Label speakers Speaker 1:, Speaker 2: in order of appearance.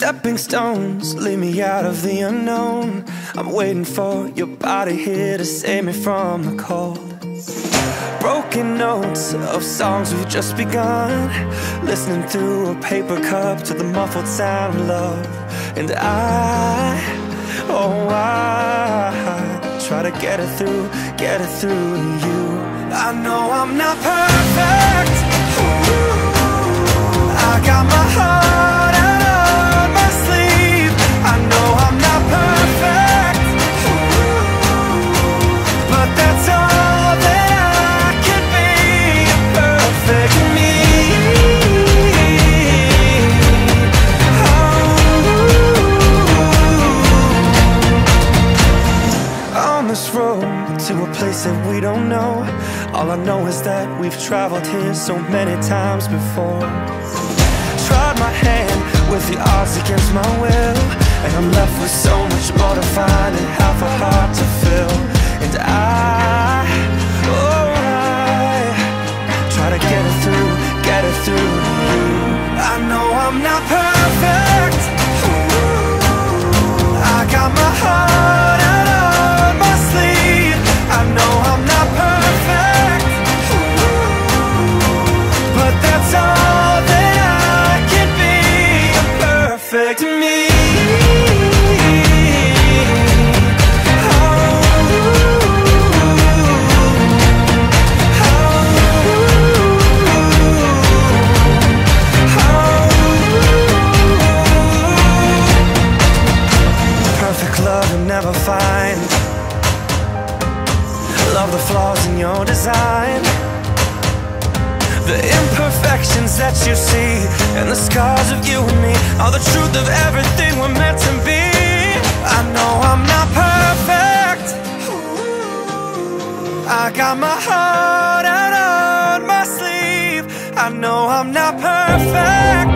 Speaker 1: stepping stones lead me out of the unknown. I'm waiting for your body here to save me from the cold. Broken notes of songs we've just begun, listening through a paper cup to the muffled sound of love. And I try to get it through to you. I know I'm not perfect. I got my heart out on my sleeve. I know I'm not perfect, but that's all that I could be. A perfect me. On this road to a place that we don't know, all I know is that we've traveled here so many times before. Tried my hand with the odds against my will, and I'm left with so much more to find and half a heart to fill. And I try to get it through to you. I know I'm not perfect. I got my heart out on my sleeve. I know I'm not perfect, but that's all that I can be. A perfect me. Perfect love you'll never find. Love the flaws in your design, the imperfections that you see, and the scars of you and me are the truth of everything we're meant to be. I know I'm not perfect. I got my heart out on my sleeve. I know I'm not perfect,